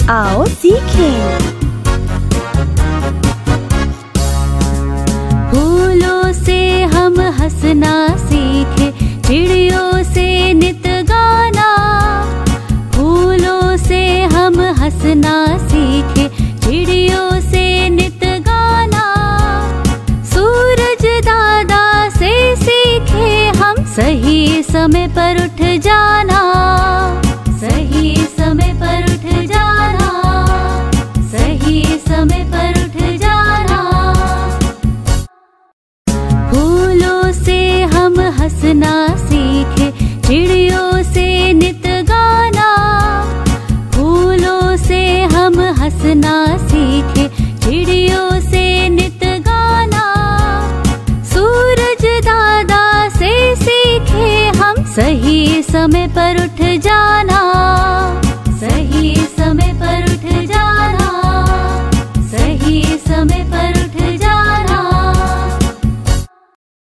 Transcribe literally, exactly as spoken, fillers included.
आओ सीखें। फूलों से हम हंसना सीखे, चिड़ियों से नित गाना। फूलों से हम हंसना सीखे, चिड़ियों से नित गाना। सूरज दादा से सीखे हम सही समय पर उठ जाना। सही समय पर उठ जाना, सही समय पर उठ जाना। फूलों से हम हंसना सीखे, चिड़ियों से नित गाना। फूलों से हम हंसना सीखे, चिड़ियों से नित गाना। सूरज दादा से सीखे हम सही समय पर उठ जाना। सही समय पर